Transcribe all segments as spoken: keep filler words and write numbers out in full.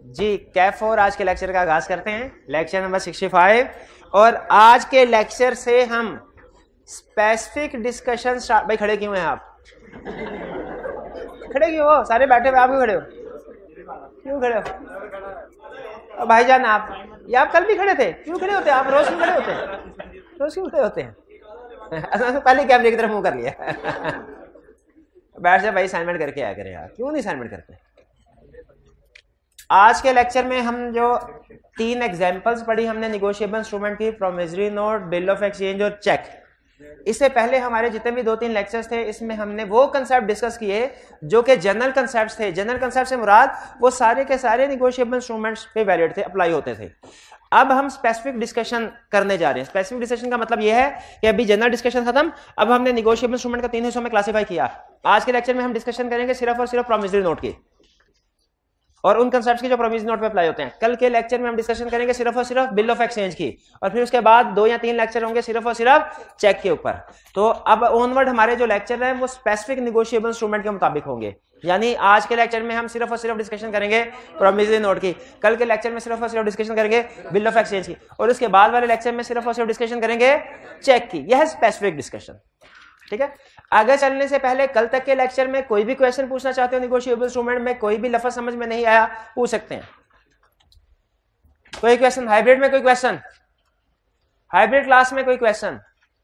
जी Kaif four आज के lecture का आगाज करते हैं, लेक्चर नंबर सिक्सटी फाइव। और आज के लेक्चर से हम स्पेसिफिक डिस्कशन स्टार्ट। भाई खड़े क्यों हैं आप? खड़े क्यों हो? सारे बैठे हुए, आप क्यों खड़े हो? क्यों खड़े हो? भाईजान आप, ये आप कल भी खड़े थे, क्यों खड़े होते? आप रोज क्यों खड़े होते हैं? रोज क्यों खड़े होते हैं? पहले कैमरे की तरफ मुंह कर लिया। बैठ जाए भाई, असाइनमेंट करके आया करें यार, क्यों नहीं असाइनमेंट करते? आज के लेक्चर में हम जो तीन एग्जांपल्स पढ़ी हमने निगोशिएबल इंस्ट्रूमेंट की, promissory note, bill of exchange और चेक। इससे पहले हमारे जितने भी दो तीन लेक्चर्स थे इसमें हमने वो कंसेप्ट डिस्कस किए जो कि जनरल कंसेप्ट्स थे। जनरल कंसेप्ट से मुराद वो सारे के सारे निगोशिएबल इंस्ट्रूमेंट्स पे वैलिड थे, अप्लाई होते थे। अब हम स्पेसिफिक डिस्कशन करने जा रहे हैं। स्पेसिफिक डिस्कशन का मतलब यह है कि अभी जनरल डिस्कशन खत्म, अब हमने निगोशिएबल इंस्ट्रूमेंट का तीन हिस्सों में क्लासिफाई किया। आज के लेक्चर में हम डिस्कशन करेंगे सिर्फ और सिर्फ प्रोमिसरी नोट की और उन कंसेप्ट्स की जो प्रोमिसरी नोट पे अप्लाई होते हैं। कल के लेक्चर में हम डिस्कशन करेंगे सिर्फ और सिर्फ बिल ऑफ एक्सचेंज की, और फिर उसके बाद दो या तीन लेक्चर होंगे सिर्फ और सिर्फ चेक के ऊपर। तो अब ऑनवर्ड हमारे जो लेक्चर हैं वो स्पेसिफिक निगोशिएबल इंस्ट्रूमेंट के मुताबिक होंगे। यानी आज के लेक्चर में हम सिर्फ और सिर्फ डिस्कशन करेंगे प्रोमिसरी नोट की, कल के लेक्चर में सिर्फ और सिर्फ डिस्कशन करेंगे बिल ऑफ एक्सचेंज की, और उसके बाद वाले लेक्चर में सिर्फ और सिर्फ डिस्कशन करेंगे चेक की। यह है स्पेसिफिक डिस्कशन। ठीक है, आगे चलने से पहले कल तक के लेक्चर में कोई भी क्वेश्चन पूछना चाहते हो निगोशिएबल इंस्ट्रूमेंट में, कोई भी लफ्ज समझ में नहीं आया पूछ सकते हैं। कोई क्वेश्चन हाइब्रिड में, कोई क्वेश्चन हाइब्रिड क्लास में, कोई क्वेश्चन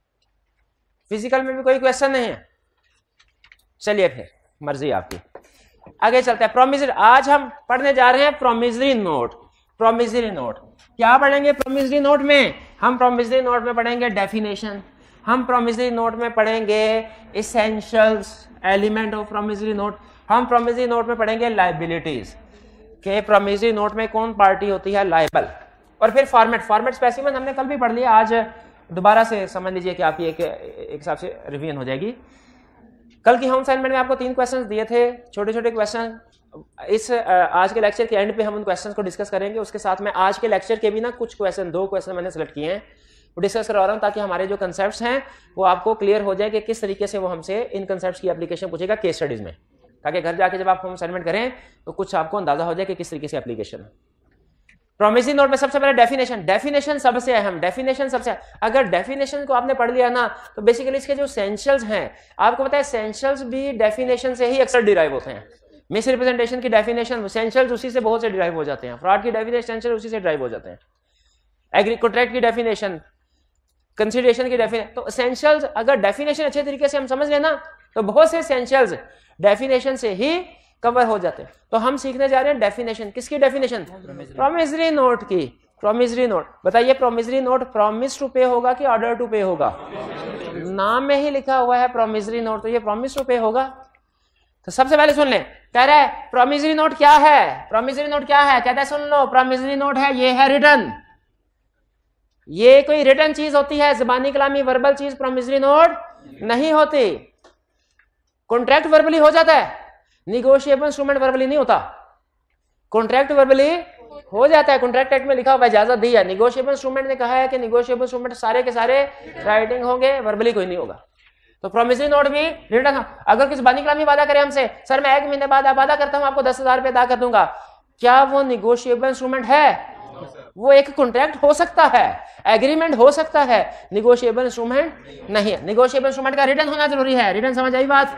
फिजिकल में भी कोई क्वेश्चन नहीं है। चलिए फिर मर्जी आपकी, आगे चलते हैं। प्रोमिसरी, आज हम पढ़ने जा रहे हैं प्रोमिसरी नोट। प्रोमिसरी नोट क्या पढ़ेंगे? प्रोमिसरी नोट में हम प्रोमिसरी नोट में पढ़ेंगे डेफिनेशन, हम प्रोमिसरी नोट में पढ़ेंगे essentials, element of promissory note, हम प्रोमिसरी नोट में पढ़ेंगे लायबिलिटीज के प्रोमिसरी नोट में कौन पार्टी होती है, लायबल। और फिर फॉर्मेट, फॉर्मेट स्पेसिफिक हमने कल भी पढ़ लिया, आज दोबारा से समझ लीजिए कि आपकी एक एक हिसाब से रिवीजन हो जाएगी। कल की होम असाइनमेंट में आपको तीन क्वेश्चंस दिए थे, छोटे छोटे क्वेश्चन। इस आज के लेक्चर के एंड पे हम उन क्वेश्चंस को डिस्कस करेंगे। उसके साथ में आज के लेक्चर के भी ना कुछ क्वेश्चन, दो क्वेश्चन मैंने सेलेक्ट किए हैं, वो डिस्कस करवा रहा हूं ताकि हमारे जो कंसेप्ट्स हैं वो आपको क्लियर हो जाए कि किस तरीके से वो हमसे इन कंसेप्ट्स की एप्लीकेशन पूछेगा केस स्टडीज में, ताकि घर जाके जब आप होम असाइनमेंट करें तो कुछ आपको अंदाजा हो जाए कि किस तरीके से एप्लीकेशन है। प्रोमिसरी नोट में सबसे पहले डेफिनेशन, डेफिनेशन सबसे अहम, डेफिनेशन सबसे अगर डेफिनेशन को आपने पढ़ लिया ना तो बेसिकली इसके जो एसेंशियल्स हैं, आपको पता है एसेंशियल्स भी डेफिनेशन से ही अक्सर डिराइव होते हैं। मिस रिप्रेजेंटेशन की डेफिनेशन, एसेंशियल्स उसी से बहुत से डिराइव हो जाते हैं। फ्रॉड की डेफिनेशन, एसेंशियल उसी से डिराइव हो जाते हैं। एग्री कॉन्ट्रैक्ट की डेफिनेशन, कंसीडरेशन की डेफिनेशन, तो एसेंशियल्स अगर डेफिनेशन अच्छे तरीके से हम समझ लेना तो बहुत से एसेंशियल्स डेफिनेशन से ही कवर हो जाते हैं। तो हम सीखने जा रहे हैं डेफिनेशन, किसकी डेफिनेशन? प्रोमिसरी नोट की। प्रोमिसरी नोट, बताइए promissory note promise to pay होगा कि ऑर्डर टू पे होगा? नाम में ही लिखा हुआ है प्रोमिसरी नोट, तो ये प्रॉमिस टू पे होगा। तो सबसे पहले सुन लें, कह रहा है प्रोमिसरी नोट क्या है? प्रोमिसरी नोट क्या है? कहता है सुन लो, प्रोमिसरी नोट है, ये है रिटर्न, ये कोई रिटर्न चीज होती है, ज़बानी कलामी वर्बल चीज प्रोमिसरी नोट नहीं होती। कॉन्ट्रैक्ट वर्बली हो जाता है, निगोशिएबल इंस्ट्रूमेंट वर्बली नहीं होता। कॉन्ट्रैक्ट वर्बली हो जाता है, कॉन्ट्रैक्ट एक्ट में लिखा हुआ इजाजत दी है। निगोशिएबल इंस्ट्रूमेंट ने कहा है कि निगोशिएबल इंस्ट्रूमेंट सारे के सारे राइटिंग होंगे, वर्बली कोई नहीं होगा। तो प्रोमिसरी नोट भी रिटर्न। अगर किसी ज़बानी कलामी वादा करे हमसे, सर मैं एक महीने बाद वादा करता हूं आपको दस हजार रुपये अदा कर दूंगा, क्या वो निगोशिएबल इंस्ट्रूमेंट है? वो एक कॉन्ट्रैक्ट हो सकता है, एग्रीमेंट हो सकता है, निगोशिएबल इंस्ट्रूमेंट नहीं है। निगोशिएबल इंस्ट्रूमेंट का रिटर्न होना जरूरी है। रिटर्न समझ आई बात?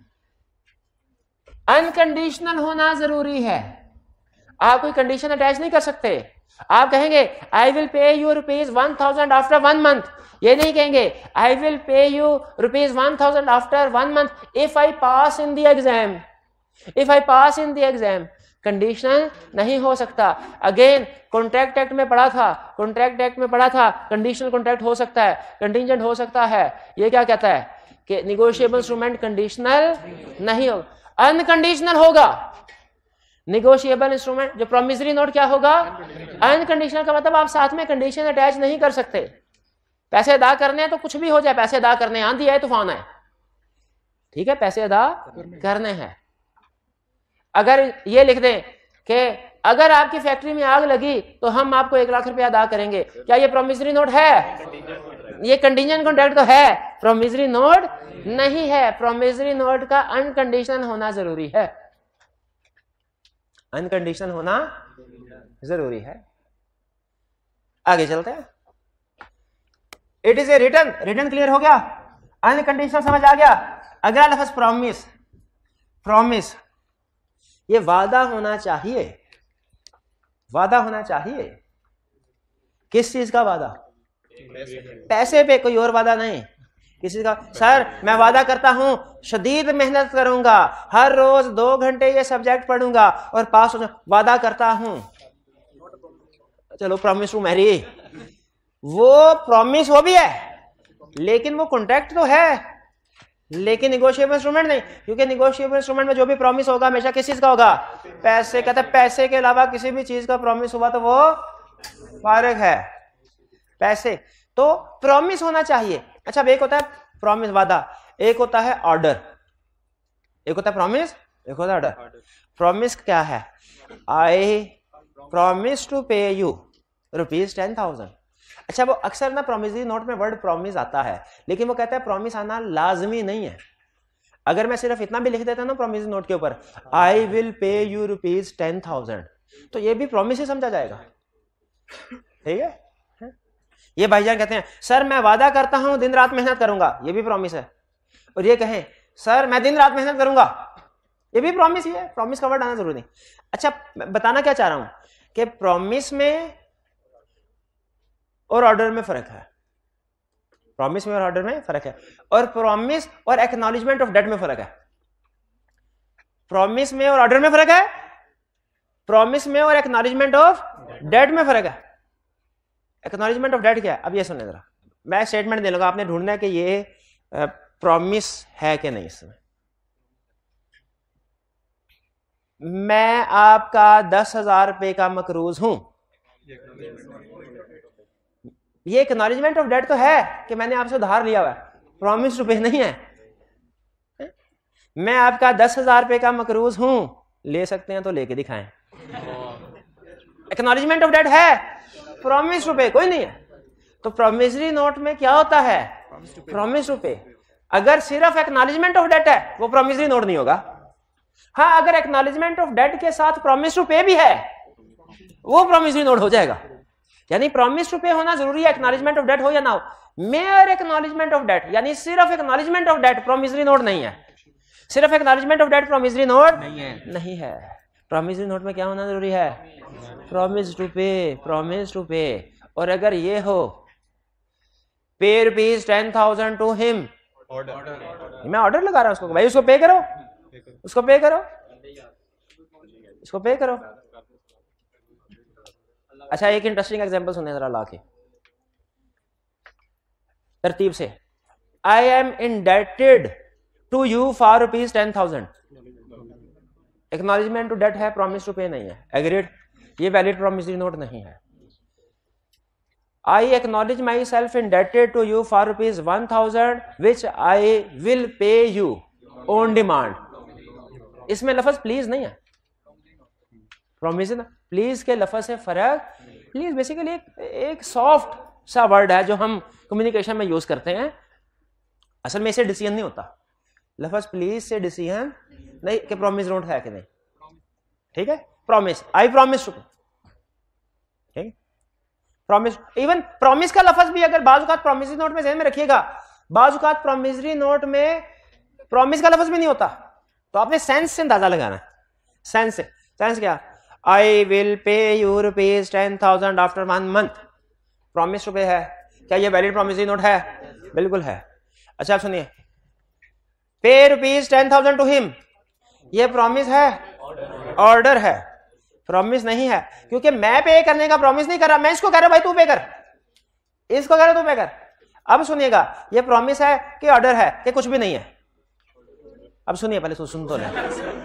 अनकंडीशनल होना जरूरी है। आप कोई कंडीशन अटैच नहीं कर सकते। आप कहेंगे I will pay you rupees one thousand after one month, ये नहीं कहेंगे I will pay you rupees one thousand after one month if I pass in the exam, if I pass in the exam. Conditional नहीं हो सकता। Again contract act में पढ़ा था, contract act में पढ़ा था कंडीशनल कॉन्ट्रैक्ट हो सकता है, कंटिजेंट हो सकता है। ये क्या कहता है कि निगोशिएबल इंस्ट्रूमेंट कंडीशनल नहीं होगा, अनकंडीशनल होगा। निगोशिएबल इंस्ट्रूमेंट जो प्रोमिसरी नोट क्या होगा? अनकंडीशनल का मतलब आप साथ में कंडीशन अटैच नहीं कर सकते। पैसे अदा करने हैं तो कुछ भी हो जाए, पैसे अदा करने, आंधी है तूफान है, ठीक है, पैसे अदा करने हैं। अगर ये लिख दें कि अगर आपकी फैक्ट्री में आग लगी तो हम आपको एक लाख रुपए अदा करेंगे, क्या ये प्रोमिसरी नोट है? ये कंडीशन कॉन्ट्रैक्ट तो है, प्रोमिसरी नोट नहीं है। प्रोमिसरी नोट का अनकंडीशनल होना जरूरी है। अनकंडीशनल होना जरूरी है। आगे चलते हैं। It is a written, written clear हो गया, अनकंडीशनल समझ आ गया। अगला लफ्ज प्रॉमिस, प्रॉमिस ये वादा होना चाहिए, वादा होना चाहिए। किस चीज का वादा? पैसे पे, कोई और वादा नहीं। किसी का सर मैं वादा करता हूं शदीद मेहनत करूंगा, हर रोज दो घंटे ये सब्जेक्ट पढ़ूंगा और पास हो जाऊं, वादा करता हूं। चलो प्रॉमिस टू मैरी, वो प्रॉमिस वो भी है लेकिन वो कॉन्ट्रैक्ट तो है, लेकिन निगोशिएबल इंस्ट्रूमेंट नहीं, क्योंकि निगोशिएबल इंस्ट्रूमेंट में जो भी प्रॉमिस होगा हमेशा किस चीज का होगा? पैसे का। पैसे के अलावा किसी भी चीज का प्रॉमिस हुआ तो वो फारिग है, पैसे। तो प्रॉमिस होना चाहिए। अच्छा, एक होता है प्रॉमिस वादा, एक होता है ऑर्डर। एक होता है प्रॉमिस, एक होता है ऑर्डर। प्रॉमिस क्या है? I promise to pay you rupees ten thousand. अच्छा, वो अक्सर ना प्रॉमिसरी नोट में वर्ड प्रॉमिस आता है, लेकिन वो कहता है प्रॉमिस आना लाजमी नहीं है। अगर मैं सिर्फ इतना भी लिख देता ना प्रॉमिसरी नोट के ऊपर, I will pay you rupees ten thousand, तो ये भी प्रॉमिस ही समझा जाएगा। ठीक है? ये भाईजान कहते हैं सर मैं वादा करता हूं दिन रात मेहनत करूंगा, ये भी प्रॉमिस है। और ये कहें सर मैं दिन रात मेहनत करूंगा, ये भी प्रॉमिस ही है। प्रॉमिस का वर्ड आना जरूरी नहीं। अच्छा, बताना क्या चाह रहा हूं कि प्रॉमिस में और ऑर्डर में फर्क है। प्रॉमिस में और ऑर्डर में फर्क है, और प्रॉमिस और एक्नॉलेजमेंट ऑफ डेट में फर्क है। प्रॉमिस में और ऑर्डर में फर्क है, प्रॉमिस में और एक्नॉलेजमेंट ऑफ डेट में फर्क है। एक्नॉलेजमेंट ऑफ डेट क्या है? अब ये सुनिए जरा, मैं स्टेटमेंट दे लूंगा, आपने ढूंढना है कि ये प्रॉमिस है कि नहीं। इसमें मैं आपका दस हजार रुपए का मकरूज हूं, ये एक्नॉलेजमेंट ऑफ डेट तो है कि मैंने आपसे उधार लिया हुआ है, प्रॉमिस रुपए नहीं है। मैं आपका दस हजार रुपए का मकरूज हूं, ले सकते हैं तो लेके दिखाएं। एक्नॉलेजमेंट ऑफ डेट है, प्रॉमिस रुपए कोई नहीं है। तो प्रॉमिसरी नोट में क्या होता है? प्रॉमिस रुपए। अगर सिर्फ एक्नॉलेजमेंट ऑफ डेट है वो प्रॉमिसरी नोट नहीं होगा। हाँ, अगर एक्नॉलेजमेंट ऑफ डेट के साथ प्रॉमिस रुपए भी है वो प्रॉमिसरी नोट हो जाएगा। यानी प्रॉमिस रुपए होना जरूरी है, एक्नॉलेजमेंट ऑफ डेट हो या ना हो। मेयर एक्नॉलेजमेंट ऑफ डेट यानी सिर्फ acknowledgement of debt promissory note नहीं है। सिर्फ acknowledgement of debt promissory note नहीं है, नहीं है। प्रॉमिसरी नोट में क्या होना जरूरी है? Promise to pay, promise to pay. और अगर ये हो pay rupees ten thousand to him, मैं ऑर्डर लगा रहा हूं उसको, भाई उसको पे करो, उसको पे करो, उसको पे करो। अच्छा, एक इंटरेस्टिंग एग्जांपल सुने जरा ला के तरतीब से। I am indebted to you for rupees ten thousand. Acknowledgement to debt है, प्रॉमिस टू पे नहीं है। एग्रीड? ये वैलिड प्रॉमिसरी नोट नहीं है। I acknowledge myself indebted to you for rupees one thousand which I will pay you on demand. इसमें लफ्ज please नहीं है, प्रॉमिस ना। प्लीज के लफ्ज से फर्क, प्लीज बेसिकली एक, एक सॉफ्ट सा वर्ड है जो हम कम्युनिकेशन में यूज करते हैं। असल में इसे डिसीजन नहीं होता। लफ्ज प्लीज से डिसीजन नहीं कि प्रॉमिस नोट है कि नहीं। ठीक है? प्रॉमिस, आई प्रॉमिस टू, ठीक, प्रॉमिस। इवन प्रॉमिस का लफ्ज भी अगर बाज़ औक़ात प्रॉमिसरी नोट में ध्यान में रखिएगा, बाज़ औक़ात प्रॉमिसरी नोट में प्रॉमिस का लफ्ज भी नहीं होता, तो आपने सेंस से अंदाजा लगाना है। सेंस से, सेंस क्या? I will pay you rupees ten thousand after one month, promise रुपए है। क्या ये वैलिड प्रॉमिसरी नोट है? बिल्कुल है। अच्छा, आप सुनिए, pay rupees ten thousand to him, ये प्रॉमिस है? ऑर्डर है, प्रॉमिस नहीं है। क्योंकि मैं पे करने का प्रॉमिस नहीं कर रहा, मैं इसको कह रहा भाई तू पे कर, इसको कह रहा तू पे कर। अब सुनिएगा, ये प्रॉमिस है कि ऑर्डर है कि कुछ भी नहीं है? अब सुनिए, पहले सुन, सुन तो ले।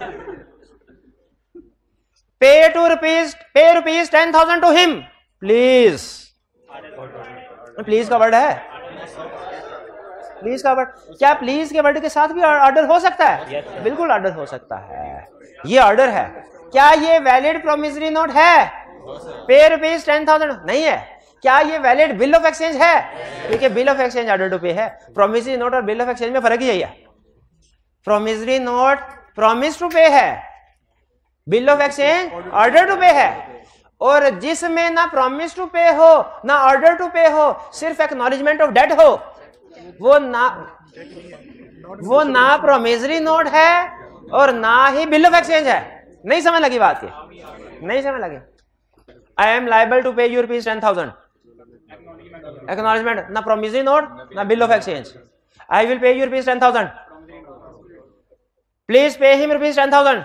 Pay to rupees, pay rupees ten thousand to him please. Please का वर्ड है, प्लीज का वर्ड। क्या प्लीज के वर्ड के साथ भी ऑर्डर हो सकता है? yes, बिल्कुल ऑर्डर हो सकता है, ये ऑर्डर है। क्या ये वैलिड प्रोमिसरी नोट है? पे रुपीज टेन थाउजेंड नहीं है। क्या ये वैलिड बिल ऑफ एक्सचेंज है? क्योंकि bill of exchange order to pay है। प्रोमिसरी नोट और बिल ऑफ एक्सचेंज में फर्क ही यही है। Promissory note promise to pay है, bill of exchange order to pay है, और जिसमें ना प्रॉमिस टू पे हो ना ऑर्डर टू पे हो, सिर्फ एक्नॉलेजमेंट ऑफ डेट हो, वो ना वो ना प्रोमिसरी नोट है और ना ही बिल ऑफ एक्सचेंज है। नहीं समझ लगी बात की? नहीं समझ लगी? I am liable to pay you rupees ten thousand, acknowledgement, ना प्रोमिसरी नोट ना bill of exchange. I will pay you rupees ten thousand, please pay him rupees ten thousand,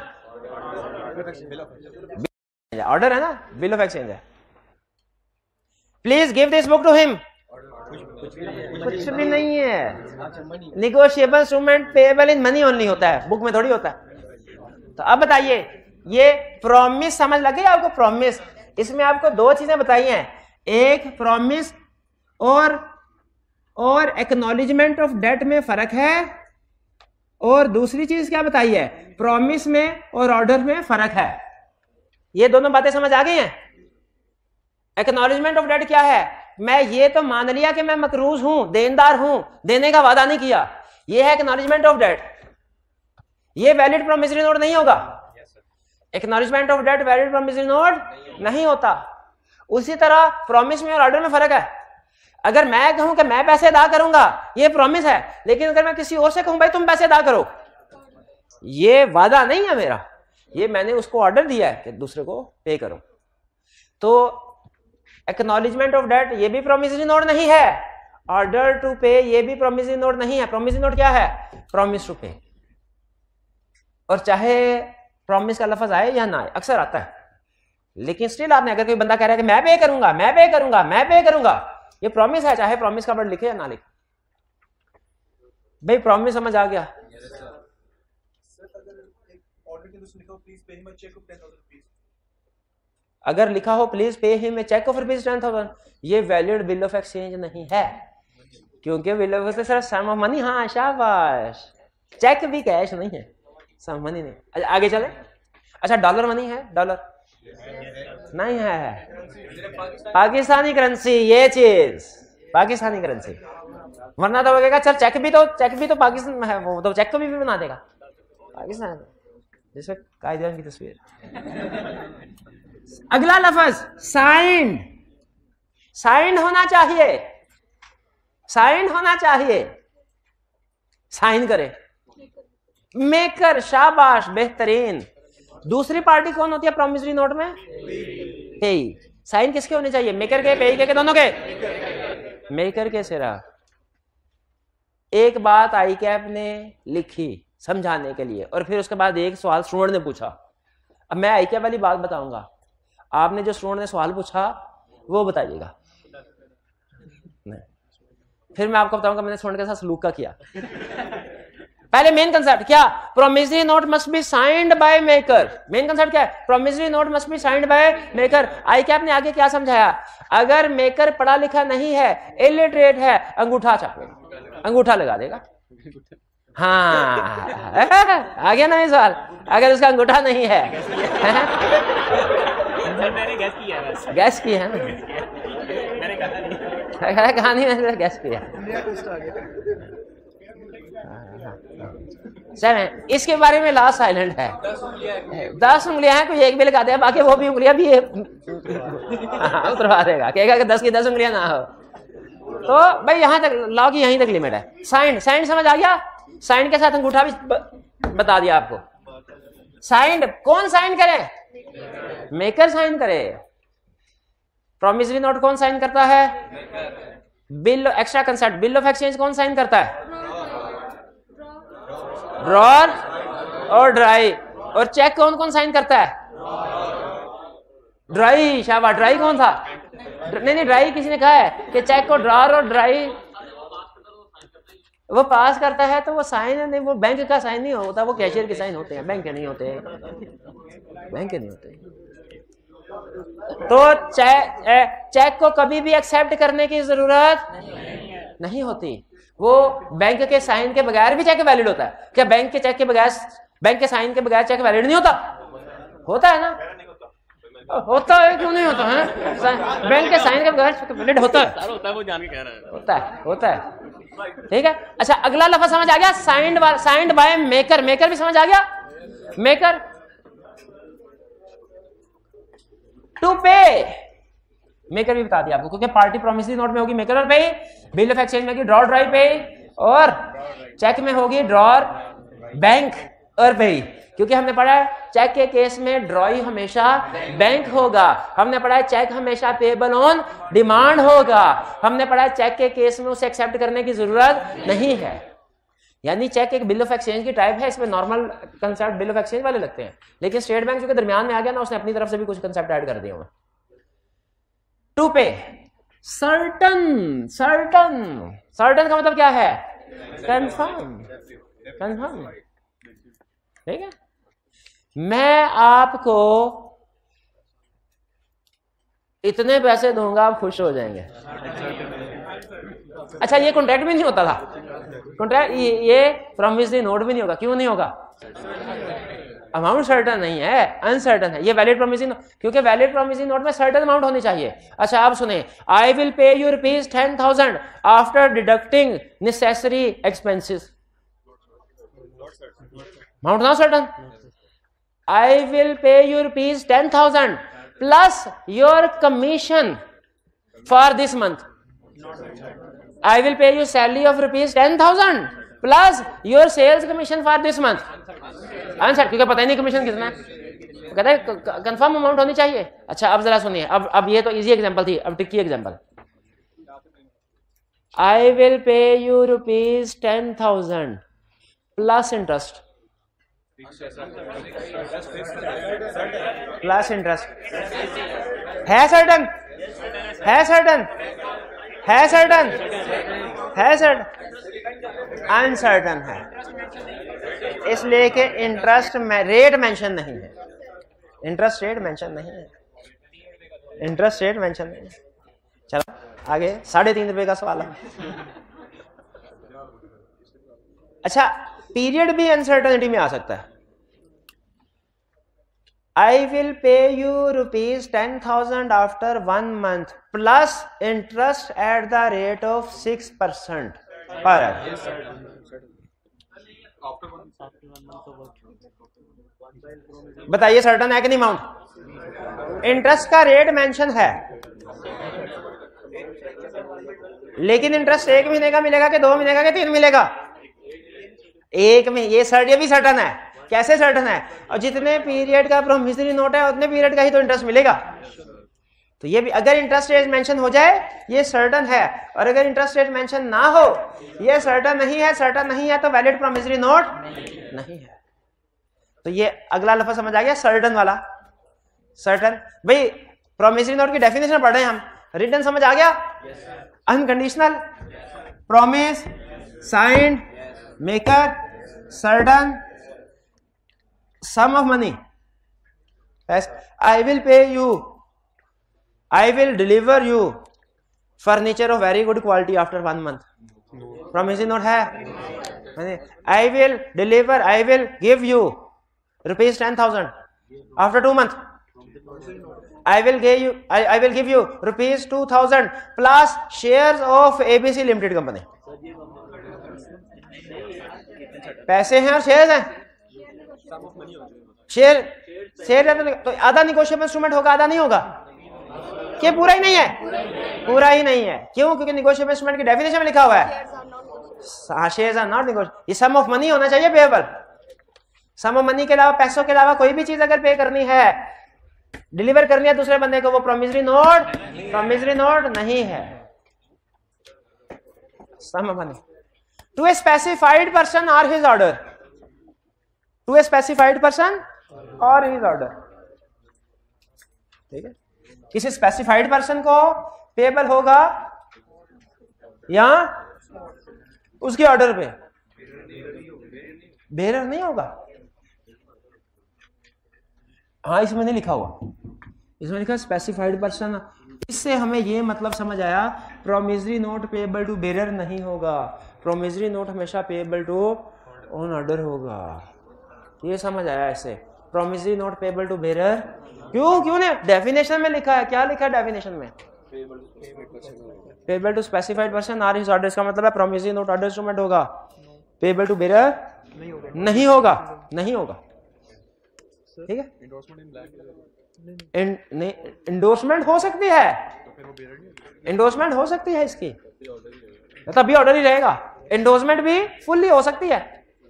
order है ना, बिल ऑफ एक्सचेंज है। Please give this book to him, कुछ भी नहीं है। Negotiable instrument payable in money only होता है, book में थोड़ी होता है। तो अब बताइए, ये प्रॉमिस समझ लगे आपको? प्रॉमिस, इसमें आपको दो चीजें बताई हैं, एक प्रॉमिस और और एक्नॉलेजमेंट ऑफ डेट में फर्क है, और दूसरी चीज क्या बताई है? प्रॉमिस में और ऑर्डर में फर्क है। ये दोनों बातें समझ आ गई हैं? एक्नॉलेजमेंट ऑफ डेट क्या है? मैं ये तो मान लिया कि मैं मकरूज हूं, देनदार हूं, देने का वादा नहीं किया, ये है एक्नॉलेजमेंट ऑफ डेट। ये वैलिड प्रोमिसरी नोट नहीं होगा। Acknowledgement of debt valid promissory note नहीं होता। उसी तरह प्रॉमिस में और ऑर्डर में फर्क है। अगर मैं कहूं कि मैं पैसे अदा करूंगा, ये प्रॉमिस है, लेकिन अगर मैं किसी और से कहूं भाई तुम पैसे अदा करो, ये वादा नहीं है मेरा, ये मैंने उसको ऑर्डर दिया है कि दूसरे को पे करो। तो एक्नॉलेजमेंट ऑफ डेट ये भी प्रोमिसरी नोट नहीं है, ऑर्डर टू पे ये भी प्रोमिसरी नोट नहीं है। प्रोमिसरी नोट क्या है? Promise to pay. और चाहे प्रॉमिस का लफ्ज आए या ना आए, अक्सर आता है, लेकिन स्टिल आपने अगर कोई बंदा कह रहा है कि मैं पे करूंगा, मैं पे करूंगा, मैं पे करूंगा, ये प्रॉमिस है, चाहे प्रॉमिस का वर्ड लिखे या ना लिखे। भाई प्रॉमिस समझ आ गया? अगर लिखा हो please pay him cheque of rupees ten thousand, ये वैलिड बिल ऑफ एक्सचेंज नहीं है, क्योंकि बिल ऑफ एक्सचेंज सिर्फ सम ऑफ मनी। हाँ शाबाश, चेक भी कैश नहीं है, सम मनी नहीं। अच्छा आगे चले। अच्छा डॉलर मनी है? डॉलर नहीं है, पाकिस्तानी करेंसी, ये चीज पाकिस्तानी करेंसी। वरना तो लगेगा चल चेक भी तो चेक भी तो पाकिस्तान में है, वो तो चेक को भी, भी बना देगा पाकिस्तान, जैसे कायदे की तस्वीर। अगला लफ्ज साइंड, साइंड होना चाहिए, साइंड होना चाहिए, साइन करे, मेकर, शाबाश बेहतरीन। दूसरी पार्टी कौन होती है प्रॉमिसरी नोट में? पेई। साइन किसके होने चाहिए? मेकर के, पेई के, के दोनों के? मेकर के सिर्फ। एक बात आई कैप ने लिखी समझाने के लिए, और फिर उसके बाद एक सवाल स्टूडेंट ने पूछा। अब मैं आई कैप वाली बात बताऊंगा, आपने जो स्टूडेंट ने सवाल पूछा वो बताइएगा, फिर मैं आपको बताऊंगा मैंने स्टूडेंट के साथ सलूक का किया। पहले मेन कंसेप्ट क्या? Promissory note must be signed by maker. Main concept क्या है? Promissory note must be signed by maker. ICAP ने आगे क्या समझाया? अगर मेकर पढ़ा लिखा नहीं है, इलिटरेट है, अंगूठा छापेगा, अंगूठा लगा देगा। हाँ आ गया ना ये सवाल? अगर उसका अंगूठा नहीं है, मैंने गैस किया है, गैस की है मैंने कहानी में गैस किया। सेवन, इसके बारे में लास्ट साइलेंट है। दस उंगलियां हैं, कोई एक भी लगा दे, बाकी वो भी उंगलियां भी उतरवा देगा, कहेगा कि दस की दस उंगलियां ना हो। तो भाई यहां तक लॉ की यहीं तक लिमिट है। साइन, साइन समझ आ गया? साइन के साथ अंगूठा भी बता दिया आपको। साइन कौन साइन करे? मेकर साइन करे। प्रॉमिसरी नोट कौन साइन करता है? Bill, extra concept, bill of exchange कौन साइन करता है? ड्रॉर और ड्राई। और चेक कौन कौन साइन करता है? ड्राई। शाबाश, ड्राई कौन था? नहीं नहीं, ड्राई किसी ने कहा है कि चेक को ड्रॉर और ड्राई वो पास करता है, तो वो साइन नहीं, वो बैंक का साइन नहीं होता, वो कैशियर के साइन होते हैं, बैंक के नहीं होते, बैंक के नहीं होते। तो चेक चेक को कभी भी एक्सेप्ट करने की जरूरत नहीं होती। वो बैंक के साइन के बगैर भी चेक वैलिड होता है। क्या बैंक के चेक के बगैर, बैंक के साइन के बगैर चेक वैलिड नहीं होता? होता है ना? होता है, क्यों नहीं होता है? बैंक के साइन के बगैर चेक वैलिड होता है, होता है, वो जान के कह रहा है, होता है, होता है। ठीक है। अच्छा अगला लफ्ज समझ आ गया? Signed by, signed by maker. Maker भी समझ आ गया? मेकर टू पे, मेकर भी बता दिया आपको, क्योंकि पार्टी प्रोमिसरी नोट में होगी मेकर और पे, बिल ऑफ एक्सचेंज में होगी ड्रॉर ड्राई पे, और चेक में होगी ड्रॉर बैंक और पे। क्योंकि हमने पढ़ा है चेक के केस में ड्रॉई हमेशा बैंक होगा, हमने पढ़ा है चेक हमेशा पेएबल ऑन डिमांड होगा, हमने पढ़ा है चेक के केस में उसे एक्सेप्ट करने की जरूरत नहीं है। यानी चेक एक बिल ऑफ एक्सचेंज की टाइप है, इसमें normal concept bill of exchange वाले लगते हैं, लेकिन स्टेट बैंक जो के दरमियान में आ गया ना, उसने अपनी तरफ से भी कुछ कंसेप्ट ऐड कर दिए। टू पे, सर्टन, सर्टन, सर्टन का मतलब क्या है? कंफर्म, कंफर्म, ठीक है। मैं आपको इतने पैसे दूंगा, आप खुश हो जाएंगे। अच्छा, ये कॉन्ट्रैक्ट भी नहीं होता था, कॉन्ट्रैक्ट ये, ये प्रॉमिसरी नोट भी नहीं होगा। क्यों नहीं होगा? अमाउंट सर्टन नहीं है, अनसर्टन है। ये वैलिड प्रॉमिसरी नोट, क्योंकि वैलिड प्रॉमिसरी नोट में सर्टन अमाउंट होनी चाहिए। अच्छा, आप सुने, I will pay you rupees ten thousand after deducting necessary expenses, amount not certain. I will pay you rupees ten thousand plus your commission for this month, I will pay you salary of rupees ten thousand plus your sales commission for this month. Answer, क्योंकि पता ही नहीं commission कितना है, कहता है confirm amount होनी चाहिए। अच्छा, अब जरा सुनिए, अब अब ये तो इजी एग्जांपल थी, अब tricky example. I will pay you rupees ten thousand plus interest, plus interest है सर्टन, है सर्टन, है सर्टन, है सर्टन, अनसर्टन है, इसलिए कि इंटरेस्ट में रेट मेंशन नहीं है, इंटरेस्ट रेट मेंशन नहीं है, इंटरेस्ट रेट मेंशन नहीं है। चलो आगे, साढ़े तीन रुपए का सवाल है। अच्छा, पीरियड भी अनसर्टनिटी में आ सकता है। I will pay you rupees ten thousand after one month plus interest at the rate of six percent per annum. बताइए सर्टन है कि नहीं अमाउंट? इंटरेस्ट का रेट मेंशन है, लेकिन इंटरेस्ट एक महीने का मिलेगा कि दो महीने का कि तीन मिलेगा? एक में, ये सर्ट ये भी सर्टन है। कैसे सर्टन है? और जितने पीरियड का प्रोमिसरी नोट है उतने पीरियड का ही तो इंटरेस्ट मिलेगा। तो ये भी, अगर इंटरेस्ट रेट मेंशन हो जाए ये सर्टन है, और अगर इंटरेस्ट रेट मेंशन ना हो ये सर्टन नहीं है। सर्टन नहीं है तो वैलिड प्रोमिसरी नोट नहीं है। तो ये अगला लफ्ज समझ आ गया, सर्टन वाला। सर्टन, भाई प्रोमिसरी नोट की डेफिनेशन पढ़ रहे हैं हम, रिटन समझ आ गया? Unconditional, promise, signed, maker, certain, sum of money. Yes, I will pay you, I will deliver you furniture of very good quality after one month. Promissory note है। I will deliver, I will give you rupees ten thousand after two months. I will give you, I, I will give you rupees two thousand plus shares of A B C Limited Company. पैसे हैं और shares हैं। Share, share तो आधा negotiable instrument होगा, आधा नहीं होगा। क्या पूरा ही नहीं है? पूरा ही नहीं है। क्यों? क्योंकि निगोशिएबल इंस्ट्रूमेंट की डेफिनेशन में लिखा हुआ है शेयर्स आर नॉट निगोशिएबल। ये सम ऑफ मनी होना चाहिए पेएबल। सम ऑफ मनी के अलावा, पैसों के अलावा कोई भी चीज अगर पे करनी है, डिलीवर करनी है दूसरे बंदे को, वो प्रोमिसरी नोट, प्रोमिसरी नोट नहीं है। Sum of money to a specified person और his order, to a specified person और हिज ऑर्डर, ठीक है। किसी स्पेसिफाइड पर्सन को पेएबल होगा या उसके ऑर्डर पे, बेरर नहीं होगा। हाँ, इसमें नहीं लिखा हुआ, इसमें लिखा स्पेसिफाइड पर्सन। इससे हमें यह मतलब समझ आया, promissory note payable to bearer नहीं होगा, प्रोमिसरी नोट हमेशा पेएबल टू ऑन ऑर्डर होगा। ये समझ आया इससे, promissory note payable to bearer. क्यों? क्यों ने डेफिनेशन में लिखा है, क्या लिखा है डेफिनेशन में? पेएबल टू स्पेसिफाइड पर्सन और हिज ऑर्डर। इसका मतलब है प्रोमिसरी नोट ऑर्डर इंस्ट्रूमेंट होगा, पेएबल टू बेरर नहीं होगा, नहीं होगा, नहीं होगा, ठीक है। इंडोर्समेंट हो सकती है, इंडोर्समेंट हो सकती है इसकी, तब भी ऑर्डर ही रहेगा। इंडोर्समेंट भी फुल्ली हो सकती है,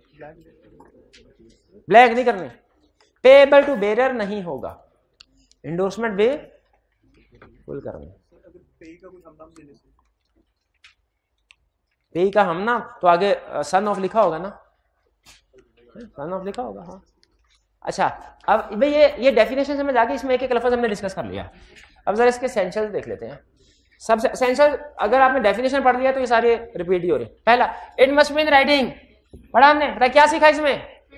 ब्लैक नहीं करनी। पेएबल टू बेरर नहीं होगा, इंडोर्समेंट भी फुल करनी। पे का हम ना तो आगे सन ऑफ लिखा होगा ना, सन ऑफ लिखा होगा। हाँ अच्छा, अब भाई ये ये डेफिनेशन समझ आ गई, इसमें एक एक लफ्ज हमने डिस्कस कर लिया। अब जरा इसके एसेंशियल्स देख लेते हैं। सबसे एसेंशियल, अगर आपने डेफिनेशन पढ़ लिया तो ये सारे रिपीट ही हो रहे। पहला, it must be in writing, पढ़ा हमने, पता क्या सीखा इसमें?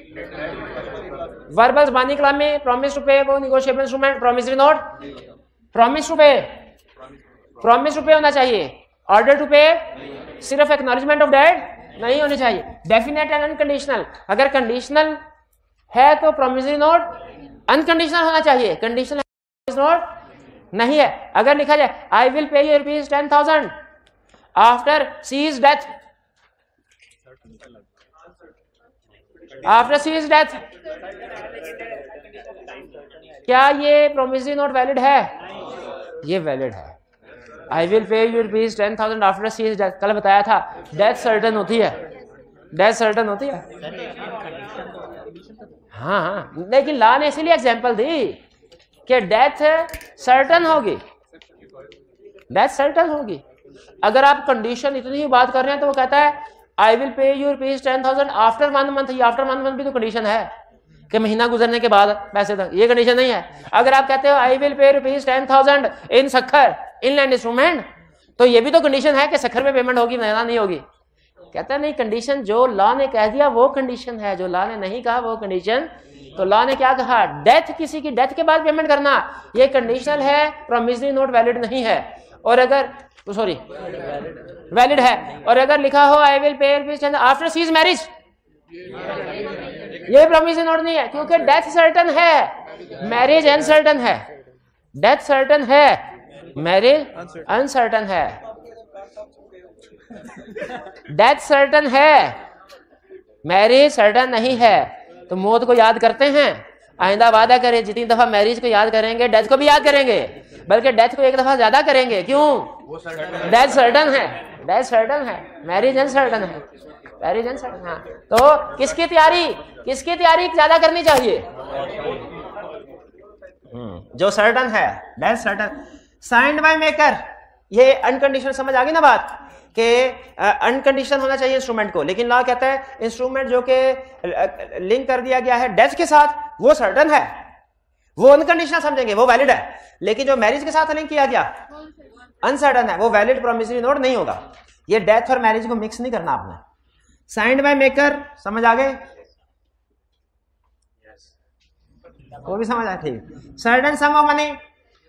वर्बल ज़बानी कलाम में प्रॉमिस टू पे वो negotiable instrument, promissory note, promise to pay, promise to pay होना चाहिए। ऑर्डर टू पे सिर्फ एक्नॉलेजमेंट ऑफ डेट नहीं होनी चाहिए। डेफिनेट एंड अनकंडीशनल, अगर कंडीशनल है तो प्रॉमिसरी नोट अनकंडीशनल होना चाहिए, कंडीशनल नोट नहीं है। अगर लिखा जाए I will pay you rupees ten thousand after C's death, after C's death, क्या ये प्रॉमिसरी नोट वैलिड है? ये वैलिड है। I will pay you rupees ten thousand after C's death, कल बताया था डेथ सर्टन होती है, डेथ सर्टन होती है। हाँ हाँ, लेकिन लॉ ने इसीलिए एग्जांपल दी कि डेथ सर्टन होगी, डेथ सर्टन होगी। अगर आप कंडीशन इतनी ही बात कर रहे हैं तो वो कहता है I will pay you rupees ten thousand after one month, ये आफ्टर वन मंथ भी तो कंडीशन है कि महीना गुजरने के बाद पैसे तक, ये कंडीशन नहीं है। अगर आप कहते हो I will pay rupees ten thousand in Sukkur inland instrument, तो ये भी तो कंडीशन है कि सखर में पेमेंट होगी, महीना नहीं होगी। कहता है नहीं, कंडीशन जो लॉ ने कह दिया वो कंडीशन है, जो लॉ ने नहीं कहा वो कंडीशन। तो लॉ ने क्या कहा? डेथ, किसी की डेथ के बाद पेमेंट करना ये कंडीशनल है, प्रॉमिसरी नोट वैलिड नहीं है। और अगर सॉरी वैलिड है, और अगर लिखा हो I will pay after C's marriage, ये प्रॉमिसरी नोट नहीं है, क्योंकि डेथ सर्टन है, मैरिज अनसर्टन है। डेथ सर्टन है, मैरिज अनसर्टन है। डेथ सर्टन है, मैरिज सर्टन नहीं है। तो मौत को याद करते हैं, आइंदा वादा करें जितनी दफा मैरिज को याद करेंगे डेथ को भी याद करेंगे, बल्कि डेथ को एक दफा ज्यादा करेंगे। क्यों? डेथ सर्टन है, डेथ सर्टन है, मैरिज अनसर्टन है, मैरिज अनसर्टन। हाँ, तो किसकी तैयारी, किसकी तैयारी ज्यादा करनी चाहिए? जो सर्टन है, death certain. Signed by maker, ये अनकंडीशनल, समझ आ गई ना बात कि अनकंडीशनल होना चाहिए इंस्ट्रूमेंट को, लेकिन लॉ कहता है इंस्ट्रूमेंट जो कि लिंक कर दिया गया है डेथ के साथ वो सर्टन है, वो अनकंडीशनल समझेंगे, वो वैलिड है। लेकिन जो मैरिज के साथ लिंक किया गया अनसर्टन है, वो वैलिड प्रॉमिसरी नोट नहीं होगा। ये डेथ और मैरिज को मिक्स नहीं करना आपने। साइंड बाय मेकर, समझ आ गए? वो भी समझ आया, ठीक। सर्टन सम ऑफ मनी,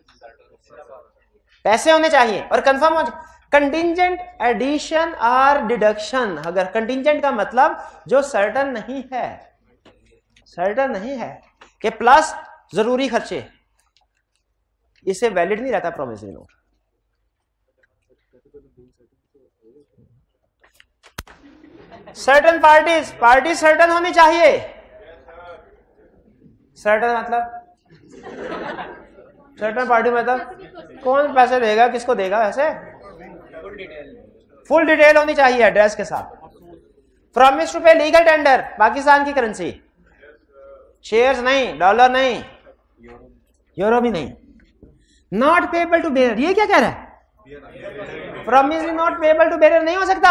पैसे होने चाहिए, और कंफर्म हो। कंटिंजेंट एडिशन और डिडक्शन, अगर कंटिंजेंट का मतलब जो सर्टन नहीं है, सर्टन नहीं है कि प्लस जरूरी खर्चे, इससे वैलिड नहीं रहता promissory note. Certain parties, party certain होनी चाहिए। सर्टन मतलब, सर्टन पार्टी मतलब कौन पैसे देगा, किसको देगा, वैसे फुल डिटेल होनी चाहिए एड्रेस के साथ। Promise to pay legal tender, Pakistan की करेंसी, शेयर्स नहीं, डॉलर नहीं, यूरो भी नहीं। नॉट पेएबल टू बेरर, ये क्या कह रहा है? Promise not payable to bearer नहीं हो सकता।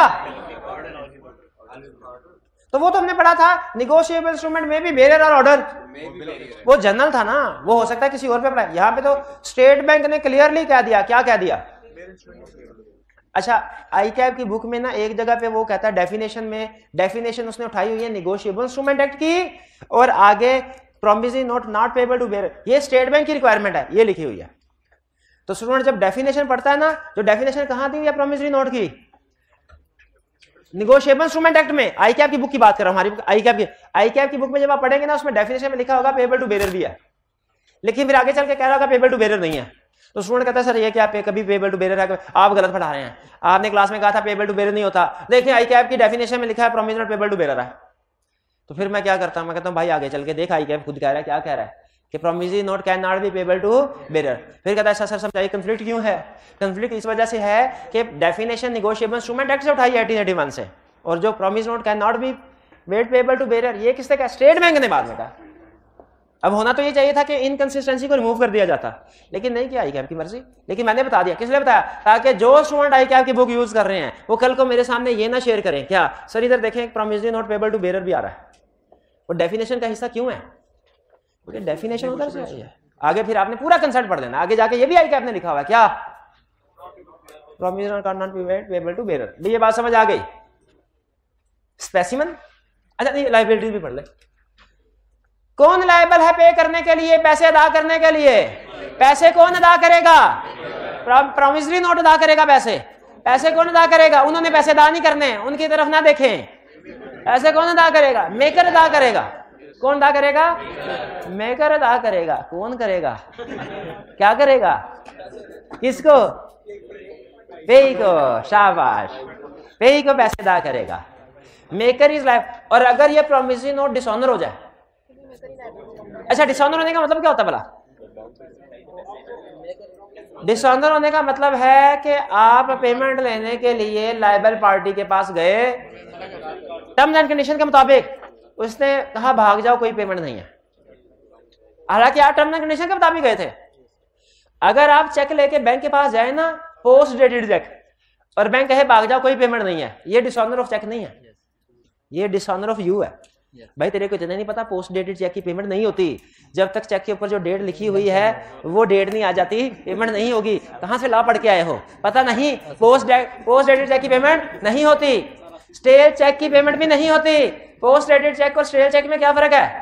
तो वो तो हमने पढ़ा था निगोशिएबल इंस्ट्रूमेंट में भी बेरर और ऑर्डर, वो जनरल था ना, वो हो सकता है किसी और पे पढ़ा। यहां पे तो स्टेट बैंक ने क्लियरली कह दिया, क्या कह दिया? अच्छा, आई कैब की बुक में ना एक जगह पे वो कहता है डेफिनेशन में, डेफिनेशन उसने उठाई हुई है निगोशिएबल इंस्ट्रूमेंट एक्ट की, और आगे promissory note not payable to bearer, ये स्टेट बैंक की रिक्वायरमेंट है, ये लिखी हुई है। तो स्टूडेंट जब डेफिनेशन पढ़ता है ना, जो डेफिनेशन कहां दी हुई है प्रॉमिसरी नोट की? निगोशिएबल इंस्ट्रूमेंट एक्ट में। आई कैब की बुक की बात कर रहा हूं, हमारी आई कैब की आई कैब की बुक में जब आप पढ़ेंगे ना, उसमें डेफिनेशन में लिखा होगा पेएबल टू बेरर भी है, लेकिन फिर आगे चल के कह रहा होगा पेएबल टू बेरर नहीं है। तो स्टूडेंट कहता है सर ये क्या पे, कभी पेएबल टू बेरर है, आप गलत पढ़ा रहे हैं। आपने क्लास में कहा था पेएबल टू बेरर नहीं होता, देखिए आई कैब की डेफिनेशन में लिखा है promissory note payable to bearer है। तो फिर मैं क्या करता हूं, मैं कहता हूं भाई आगे चल के देख आई कैब खुद कह रहा है, क्या कह रहा है कि promissory note can not be payable to bearer. फिर कहता है सर सर समझाइए कंफ्लिक्ट क्यों है? कंफ्लिक्ट इस वजह से है कि डेफिनेशन निगोशिएबल इंस्ट्रूमेंट एक्ट से उठाई है अठारह सौ इक्यासी से, और जो promise note can not be made payable to bearer ये किसने कहा? स्टेट बैंक ने बाद में कहा। अब होना तो ये चाहिए था कि इनकंसिस्टेंसी को रिमूव कर दिया जाता, लेकिन नहीं किया आई कैप की मर्जी। लेकिन मैंने बता दिया, किसने बताया? ताकि जो स्टूडेंट आई कैप की बुक यूज कर रहे हैं वो कल को मेरे सामने ये ना शेयर करें क्या सर इधर देखें promissory note payable to bearer भी आ रहा है, वो डेफिनेशन का हिस्सा क्यों है? क्योंकि डेफिनेशन उधर से आई है। आगे फिर आपने पूरा कंसेप्ट पढ़ लेना, आगे जाके ये भी आई कैप ने लिखा हुआ है क्या? Promissory note can not be made payable to bearer. ये बात समझ आ गई? स्पेसिमन, अच्छा नहीं लायबिलिटी भी पढ़ ले। कौन लायबल है पे करने के लिए, पैसे अदा करने के लिए? पैसे कौन अदा करेगा? प्रोमिसरी नोट अदा करेगा पैसे। पैसे कौन अदा करेगा? उन्होंने पैसे अदा नहीं करने, उनकी तरफ ना देखें। पैसे कौन अदा करेगा? मेकर अदा करेगा। कौन अदा करेगा? मेकर अदा करेगा। कौन करेगा? क्या करेगा? किसको? पेई को। शाबाश, पेई को पैसे अदा करेगा। Maker is life. और अगर ये प्रोमिसरी नोट डिसऑनर हो जाए, अच्छा डिसऑनर होने का मतलब क्या होता है भला? डिसऑनर होने का मतलब है कि आप पेमेंट लेने के लिए लायबल पार्टी के पास गए, टर्म्स एंड कंडीशन के मुताबिक उसने कहा भाग जाओ कोई पेमेंट नहीं है, हालांकि आप टर्म्स एंड कंडीशन के मुताबिक गए थे। अगर आप चेक लेके बैंक के पास जाए ना, पोस्ट डेटेड चेक, और बैंक कहे भाग जाओ कोई पेमेंट नहीं है, ये डिसऑनर ऑफ चेक नहीं है, ये डिसऑनर ऑफ यू है। भाई तेरे को इतना नहीं पता पोस्ट डेटेड चेक की पेमेंट नहीं होती, जब तक चेक के ऊपर जो डेट लिखी हुई है वो डेट नहीं आ जाती पेमेंट नहीं होगी। कहां से ला पढ़ के आए हो? पता नहीं पोस्ट पोस्ट डेटेड चेक की पेमेंट नहीं होती, स्टेल चेक की पेमेंट भी नहीं होती। पोस्ट डेटेड चेक और स्टेल चेक में क्या फर्क है?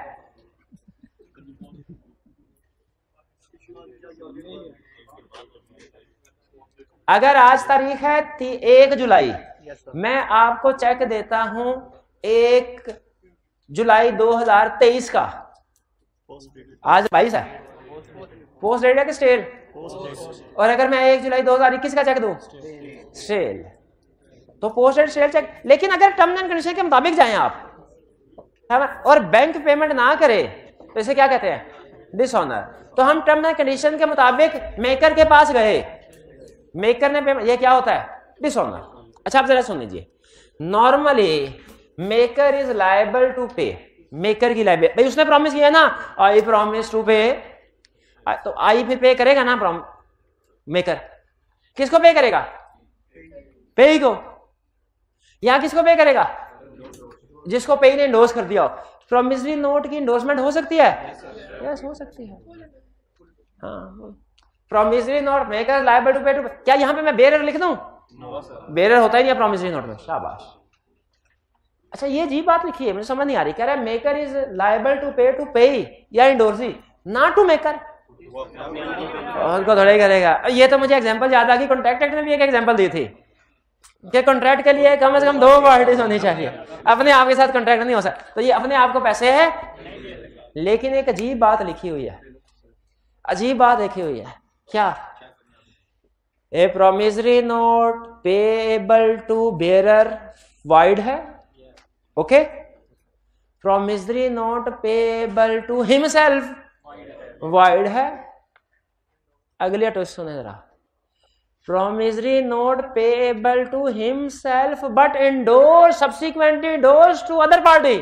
अगर आज तारीख है एक जुलाई, मैं आपको चेक देता हूं एक जुलाई दो हज़ार तेईस का, आज बाईस है, पोस्ट डेटेड है कि स्टेल? और अगर मैं एक जुलाई दो हज़ार इक्कीस का चेक दूं, स्टेल, तो पोस्ट डेटेड स्टेल चेक। लेकिन अगर टर्म एंड कंडीशन के मुताबिक जाएं आप और बैंक पेमेंट ना करे तो इसे क्या कहते हैं? डिसऑनर। तो हम टर्म एंड कंडीशन के मुताबिक मेकर के पास गए, मेकर ने पेमेंट, ये क्या होता है? डिसऑनर। अच्छा आप जरा सुन लीजिए, normally maker is liable to pay, maker की लायबिलिटी, भाई उसने प्रॉमिस किया ना आई प्रॉमिस टू पे, तो आई फिर पे करेगा ना प्रॉमिस, मेकर किसको पे करेगा? पे को। यहां किसको पे करेगा? जिसको पे ने इंडोर्स कर दिया हो। प्रॉमिसरी नोट की इंडोर्समेंट हो सकती है? यस हो सकती है। हाँ, promissory note maker liable to pay to, क्या यहां पे मैं बेरर लिख दूं? बेरर होता ही नहीं है प्रॉमिसरी नोट में। शाबाश। अच्छा ये जी बात लिखी है, मुझे समझ नहीं आ रही। कह रहा है maker is liable to pay to pay या इंडोर्सी, नॉट टू मेकर। और को थोड़ा करेगा। ये तो मुझे एग्जांपल याद आ गई, कॉन्ट्रैक्ट एक्ट में भी एक एग्जांपल दी थी कि कॉन्ट्रैक्ट के लिए कम से कम दो पार्टीज होनी चाहिए, अपने आप के साथ कॉन्ट्रैक्ट नहीं हो सकता। तो ये अपने आप को पैसे है, लेकिन एक अजीब बात लिखी हुई है, अजीब बात लिखी हुई है। क्या? A promissory note payable to bearer void है, okay. Promissory note payable to himself void है। अगली ट्विस्ट सुने जरा, promissory note payable to himself but endorsed subsequently endorsed to other party.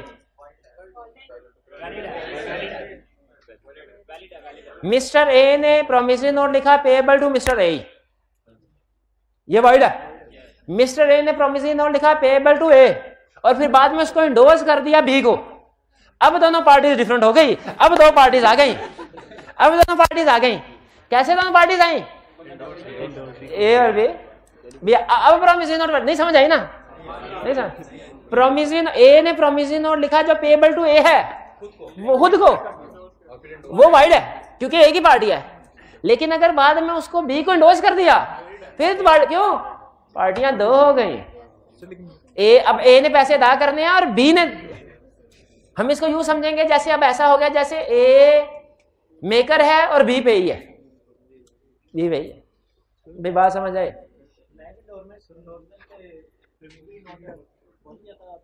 Mister A ने promissory note लिखा payable to Mister A, ये void है। Mister A ने promissory note लिखा payable to ए और फिर बाद में उसको इंडोर्स कर दिया बी को। अब दोनों पार्टीज डिफरेंट हो गई, अब दो पार्टीज आ गई, अब दोनों पार्टीज आ गई। कैसे दोनों पार्टीज आई? ए और बी। बी अब प्रोमिसरी नोट नहीं समझ आई ना? नहीं समझ। प्रोमिसरी ए ने प्रोमिसरी नोट लिखा जो पेएबल टू ए है, वो खुद को, वो वाइड है क्योंकि ए की पार्टी है। लेकिन अगर बाद में उसको बी को इंडोर्स कर दिया फिर तो क्यों पार्टियां दो हो गई। ए अब ए ने पैसे अदा करने हैं और बी ने, हम इसको यूं समझेंगे जैसे अब ऐसा हो गया जैसे ए मेकर है और बी पे ही है, बी पे ही है। भी बात समझ आए?